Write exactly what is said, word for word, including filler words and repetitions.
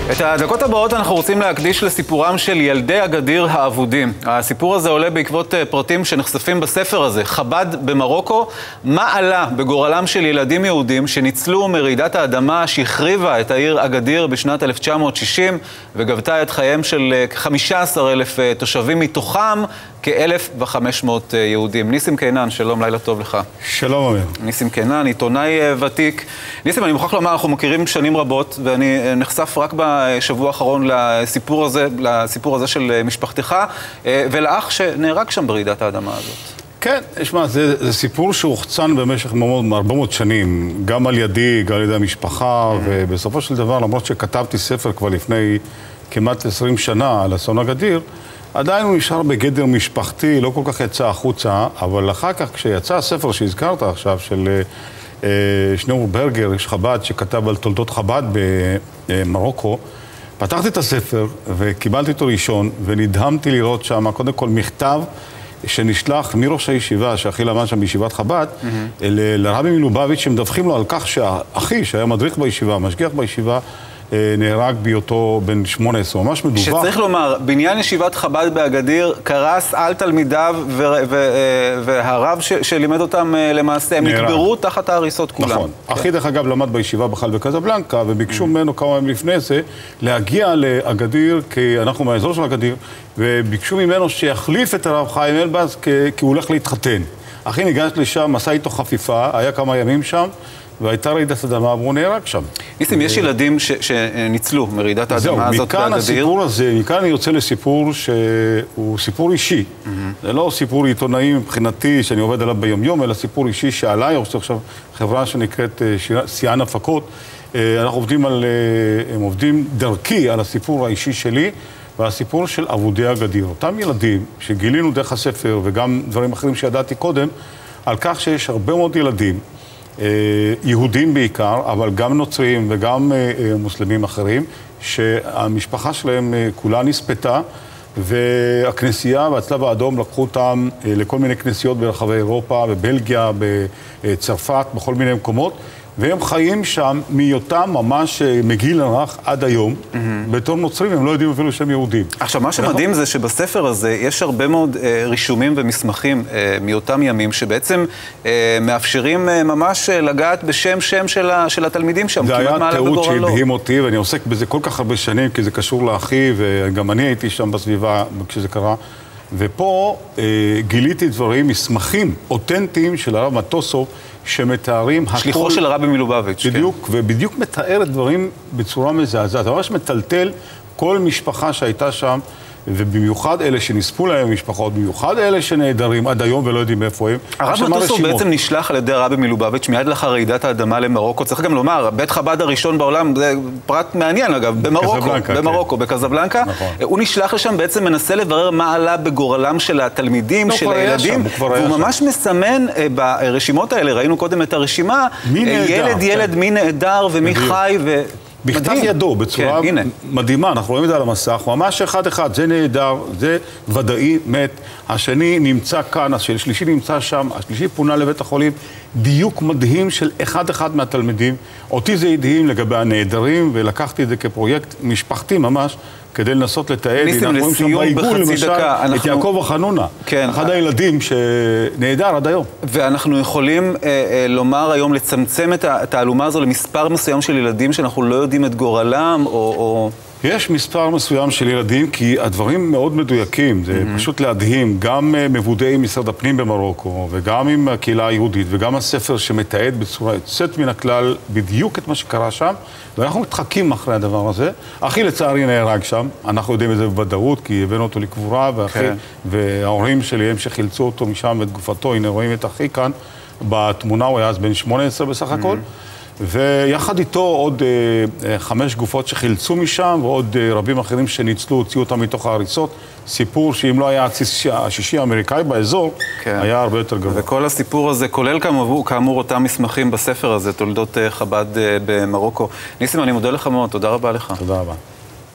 את הדקות הבאות אנחנו רוצים להקדיש לסיפורם של ילדי אגדיר האבודים. הסיפור הזה עולה בעקבות פרטים שנחשפים בספר הזה, חב"ד במרוקו. מה עלה בגורלם של ילדים יהודים שניצלו מרעידת האדמה שהחריבה את העיר אגדיר בשנת אלף תשע מאות שישים וגבתה את חייהם של חמישה עשר אלף תושבים, מתוכם כ-אלף וחמש מאות יהודים. ניסים קינן, שלום, לילה טוב לך. שלום, אמיר. ניסים קינן, עיתונאי ותיק. ניסים, אני מוכרח לומר, אנחנו מכירים שנים רבות, ואני נחשף רק בשבוע האחרון לסיפור הזה, לסיפור הזה של משפחתך, ולאח שנהרג שם ברעידת האדמה הזאת. כן, תשמע, זה, זה סיפור שהוחצן במשך מאוד, הרבה מאוד שנים, גם על ידי, גם על ידי המשפחה, mm. ובסופו של דבר, למרות שכתבתי ספר כבר לפני כמעט עשרים שנה על אסון אגדיר, עדיין הוא נשאר בגדר משפחתי, לא כל כך יצא החוצה, אבל אחר כך, כשיצא הספר שהזכרת עכשיו, של אה, שניאור ברגר, איש חב"ד, שכתב על תולדות חב"ד במרוקו, פתחתי את הספר וקיבלתי אותו ראשון, ונדהמתי לראות שם, קודם כל, מכתב שנשלח מראש הישיבה, שאחי למד שם בישיבת חב"ד, mm-hmm. לרבי מלובביץ', שמדווחים לו על כך שהאחי, שהיה מדריך בישיבה, משגיח בישיבה, נהרג בהיותו בן שמונה עשרה, ממש מדווח. שצריך לומר, בניין ישיבת חב"ד באגדיר קרס על תלמידיו והרב שלימד אותם למעשה, הם נקברו תחת ההריסות כולם. נכון. אחי דרך אגב למד בישיבה בכלל בקזבלנקה, וביקשו ממנו כמה ימים לפני זה להגיע לאגדיר, כי אנחנו מהאזור של אגדיר, וביקשו ממנו שיחליף את הרב חיים אלבז, כי הוא הולך להתחתן. אחי ניגש לשם, עשה איתו חפיפה, היה כמה ימים שם, והייתה רעידת אדמה, והוא נהרג שם. ניסים, יש ילדים שניצלו מרעידת האדמה הזאת באגדיר? מכאן הסיפור הזה, מכאן אני יוצא לסיפור שהוא סיפור אישי. זה לא סיפור עיתונאי מבחינתי שאני עובד עליו ביום-יום, אלא סיפור אישי שעליי, או עכשיו חברה שנקראת שיאן הפקות. אנחנו עובדים על, הם עובדים דרכי על הסיפור האישי שלי, והסיפור של אבודי אגדיר. אותם ילדים שגילינו דרך הספר, וגם דברים אחרים שידעתי קודם, על כך שיש הרבה מאוד ילדים, יהודים בעיקר, אבל גם נוצרים וגם מוסלמים אחרים, שהמשפחה שלהם כולה נספתה, והכנסייה והצלב האדום לקחו אותם לכל מיני כנסיות ברחבי אירופה, בבלגיה, בצרפת, בכל מיני מקומות, והם חיים שם מהיותם ממש מגיל הרך עד היום. Mm-hmm. בתור נוצרים הם לא יודעים אפילו שהם יהודים. עכשיו, מה שמדהים אנחנו... זה שבספר הזה יש הרבה מאוד אה, רישומים ומסמכים אה, מאותם ימים, שבעצם אה, מאפשרים אה, ממש אה, לגעת בשם שם של, ה, של התלמידים שם. זה היה תיעוד שהדהים אותי, ואני עוסק בזה כל כך הרבה שנים, כי זה קשור לאחי, וגם אני הייתי שם בסביבה כשזה קרה. ופה אה, גיליתי דברים, מסמכים אותנטיים של הרב מטוסוב, שמתארים הכל... שליחו של הרבי מלובביץ'. בדיוק, כן. ובדיוק מתאר את דברים בצורה מזעזעת. ממש מטלטל כל משפחה שהייתה שם, ובמיוחד אלה שנספו להם משפחות, במיוחד אלה שנעדרים עד היום ולא יודעים איפה הם. הרב מטוסוב בעצם נשלח על ידי הרבי מלובביץ' מיד לאחר רעידת האדמה למרוקו. צריך גם לומר, בית חב"ד הראשון בעולם, זה פרט מעניין אגב, במרוקו, במרוקו, בקזבלנקה. הוא נשלח לשם, בעצם מנסה לברר מה עלה בגורלם של התלמידים, של הילדים, והוא ממש מסמן ברשימות האלה, ראינו קודם את הרשימה, ילד ילד מי נעדר ומי חי ו... בכתב ידו, בצורה כן, מדהימה, אנחנו רואים את זה על המסך, ממש אחד אחד, זה נהדר, זה ודאי, מת, השני נמצא כאן, השלישי נמצא שם, השלישי פונה לבית החולים, דיוק מדהים של אחד אחד מהתלמידים. אותי זה הדהים לגבי הנהדרים, ולקחתי את זה כפרויקט משפחתי ממש, כדי לנסות לתעד. ניסים, לסיום בחצי דקה. אנחנו... את יעקב החנונה, כן. אחד הילדים שנהדר עד היום. ואנחנו יכולים אה, אה, לומר היום, לצמצם את התעלומה הזו למספר מסוים של ילדים שאנחנו לא יודעים את גורלם, או... או... יש מספר מסוים של ילדים, כי הדברים מאוד מדויקים, זה mm-hmm. פשוט להדהים, גם מבודאי משרד הפנים במרוקו, וגם עם הקהילה היהודית, וגם הספר שמתעד בצורה יוצאת מן הכלל בדיוק את מה שקרה שם, ואנחנו מתחקים אחרי הדבר הזה. אחי לצערי נהרג שם, אנחנו יודעים את זה בוודאות, כי הבאנו אותו לקבורה, ואחי, okay. וההורים שלי הם שחילצו אותו משם ואת גופתו, הנה רואים את אחי כאן, בתמונה הוא היה אז בן שמונה עשרה בסך הכל, mm-hmm. ויחד איתו עוד אה, חמש גופות שחילצו משם, ועוד אה, רבים אחרים שניצלו, הוציאו אותם מתוך ההריסות. סיפור שאם לא היה השישי האמריקאי באזור, כן. היה הרבה יותר גרוע. וכל הסיפור הזה כולל כאמור, כאמור אותם מסמכים בספר הזה, תולדות אה, חב"ד אה, במרוקו. ניסים, אני מודה לך מאוד, תודה רבה לך. תודה רבה.